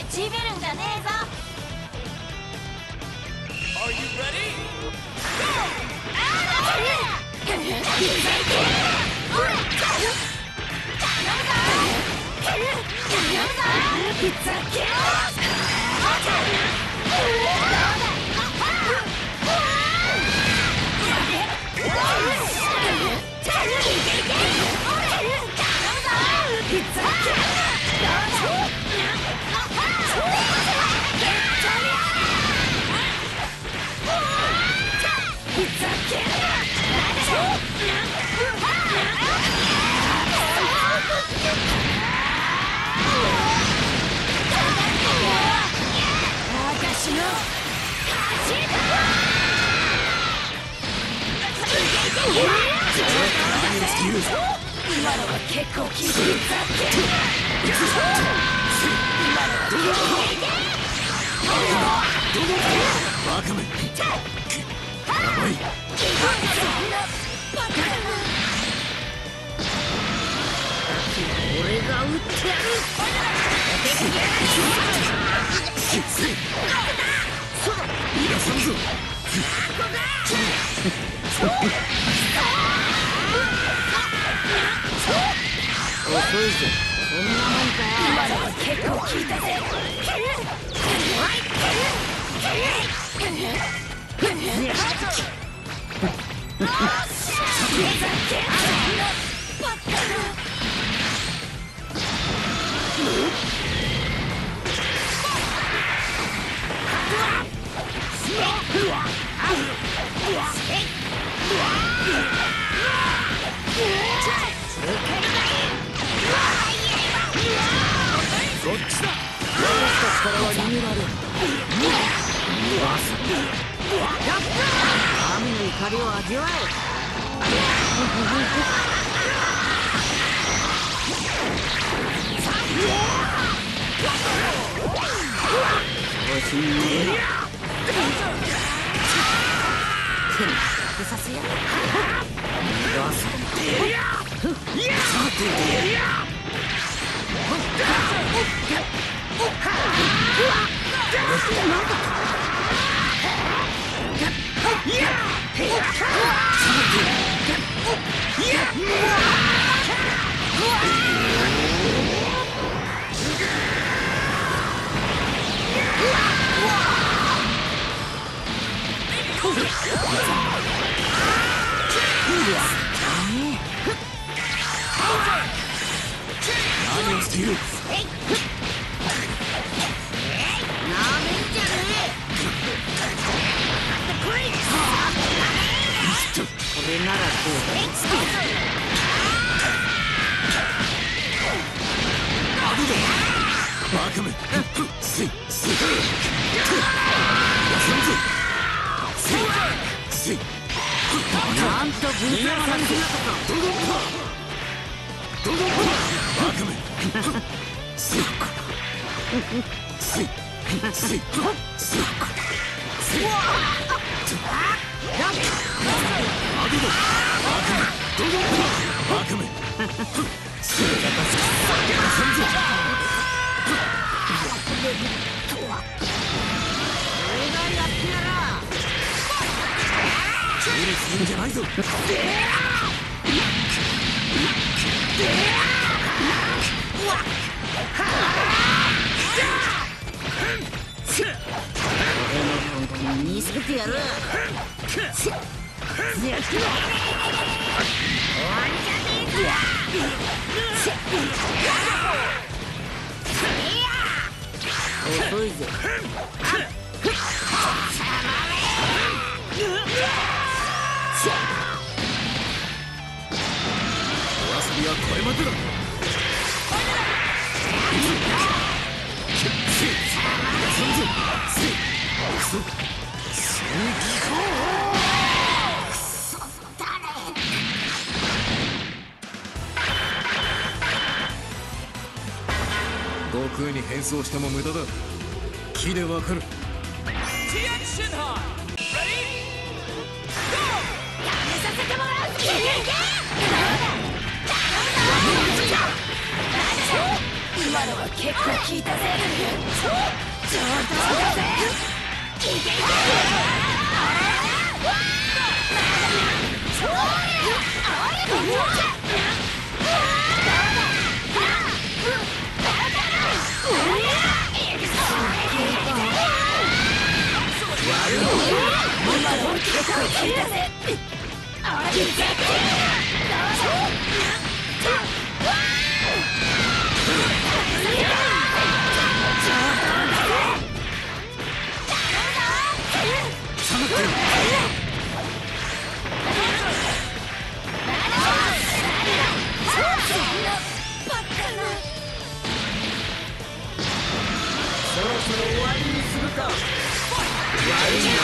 ちびるんじゃねえぞ。 Are you ready? Go! 今のは結構きつい。 バカめ。やばい。 俺が撃ってやる。 逃がさんぞ。 遅いぞ。そんなもんかよ。今のは結構効いたぜ。 こっちだ。私たちからは逃げられん。 神の怒りを味わえ。調子に乗るな。させや。 何をしている。 これならどうバカめ。せいせい。 なんと分散されるなとか。 バカめ。せいせいせいせい。無理するんじゃないぞ。 俺の本気見せてやる。終わりじゃねえぞ。遅いぜ。 お遊びはこれまでだ。悟空に変装しても無駄だ。木でわかる。 今のは結構効いたぜ。上等だぜ。いけいけ。 そろそろ終わりにするか。悪いな。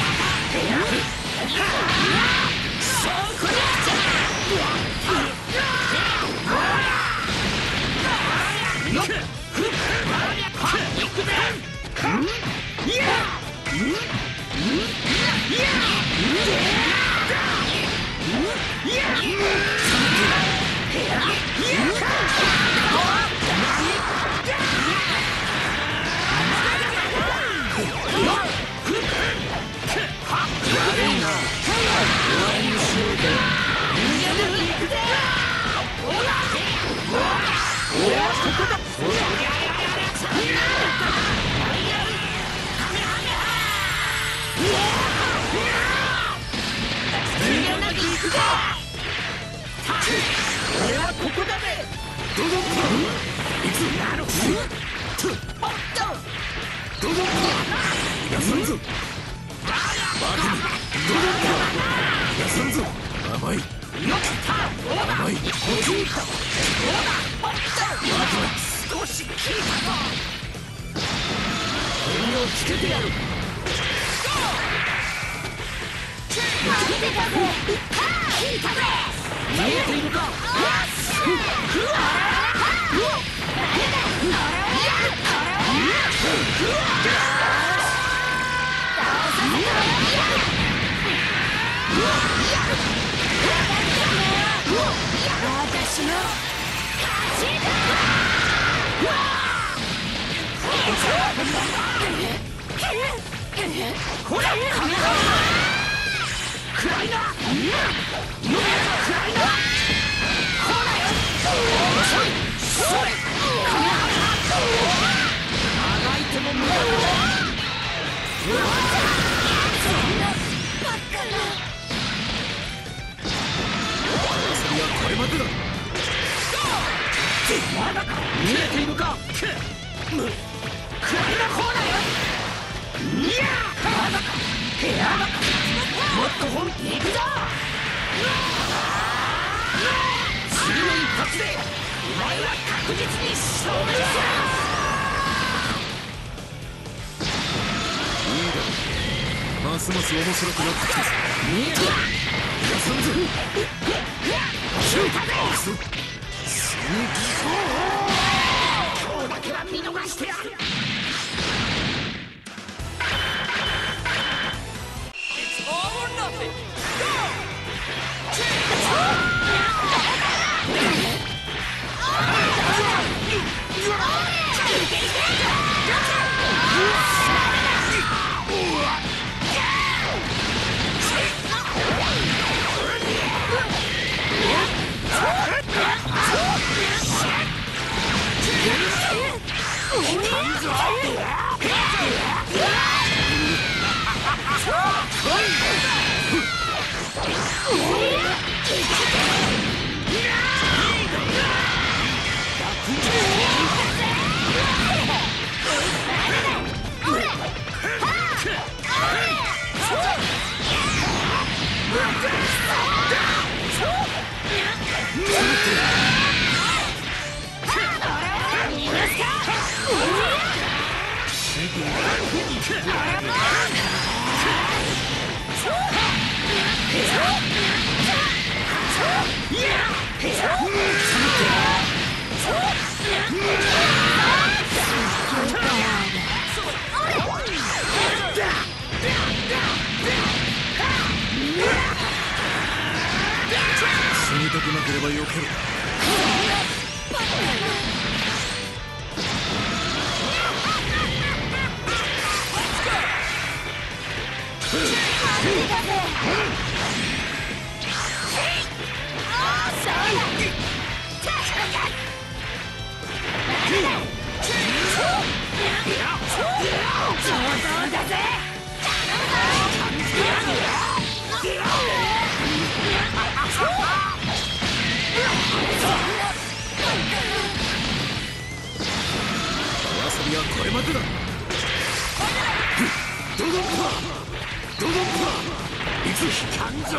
ますます面白くなってきたぞ。休むぞ。 今日だけは見逃してやる。 死にたくなければよけろ。 びはこれまでだ。ドドンパドドンパいつ感情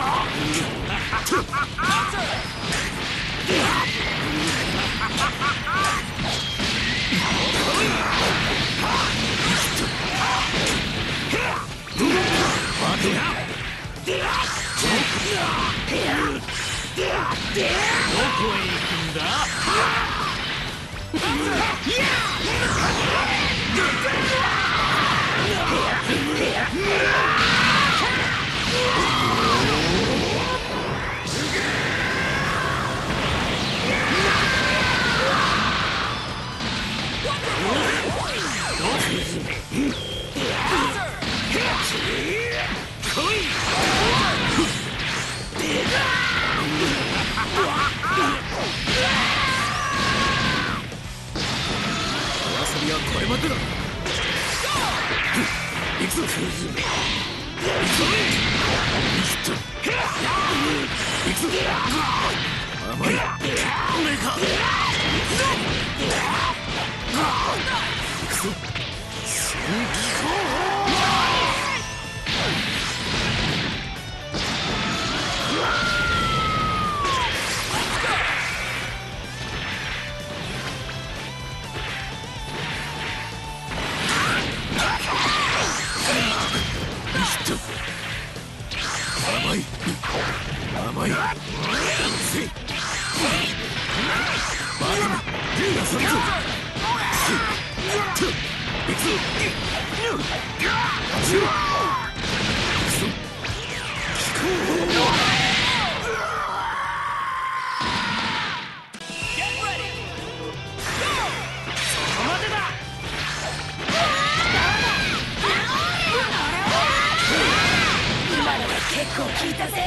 どこへ行くんだ。遊びはこれまでだ。行くぞ。行くぞ。甘い。俺か。行くぞ。戦機砲。甘い甘いせいバカな出さんぞ。行くぞ。 結構効いたぜ。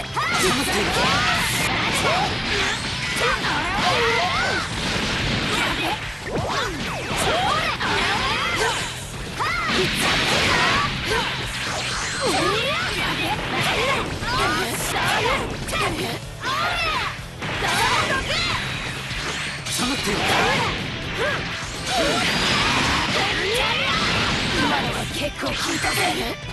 結構効いたぜ。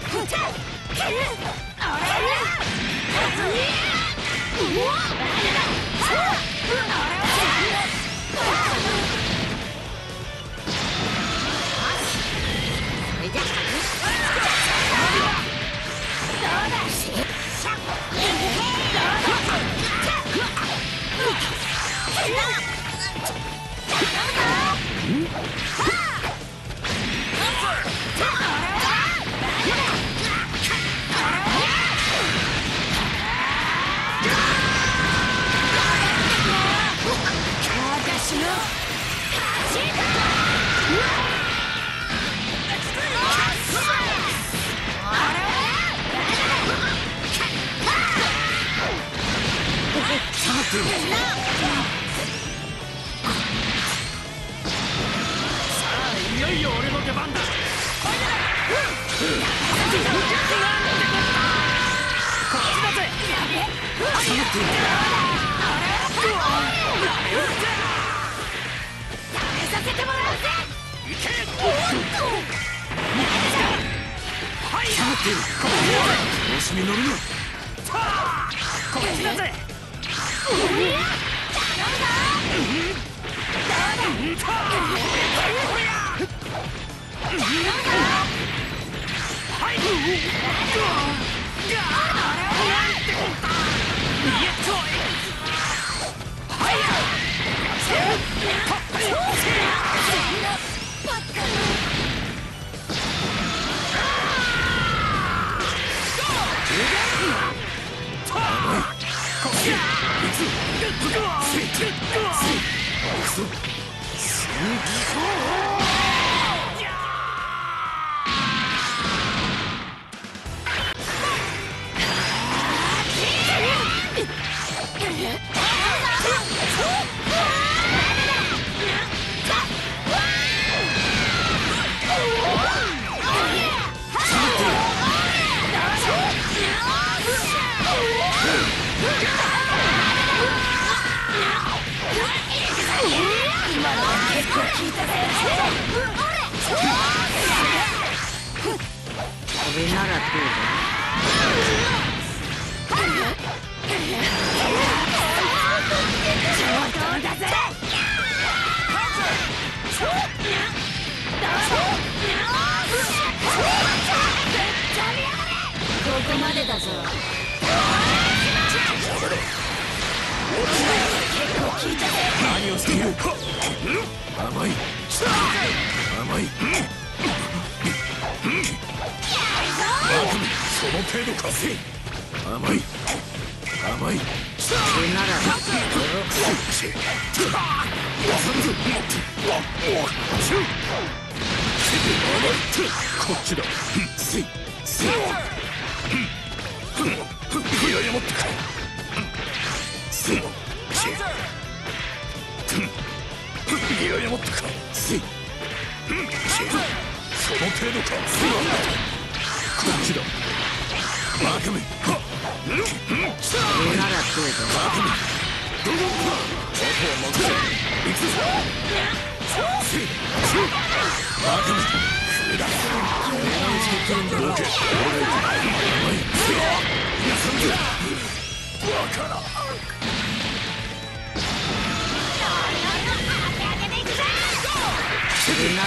いよいよ俺の出番だ。調子に乗るな。こっちだぜ。聞いたれならどうだ。だぜ。ここまでだぞ。 何をしている。甘い甘い。その程度か。甘い甘い。 それならこっちだ。いやいやもってか。いやいやもってか。その程度か。こっちだ。バカめ。 それならどうだ。 バカめ。どうぞ。あとは任せ。行くぞ。バカめ。だ。どけ。バカな。 それなら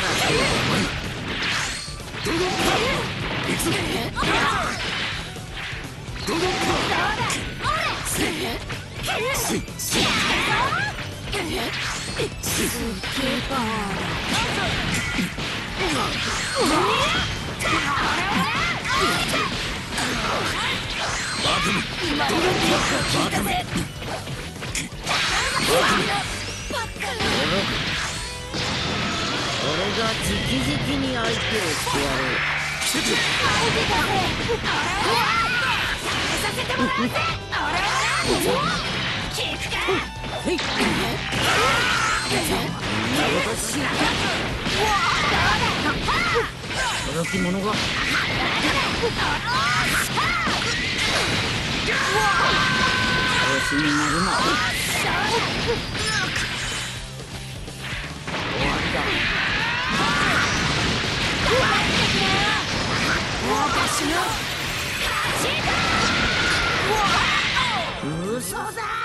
どうだ。行くぞ。どうだ。 俺が直々に相手をしてやろう。驚き者が調子になるな。嘘だ。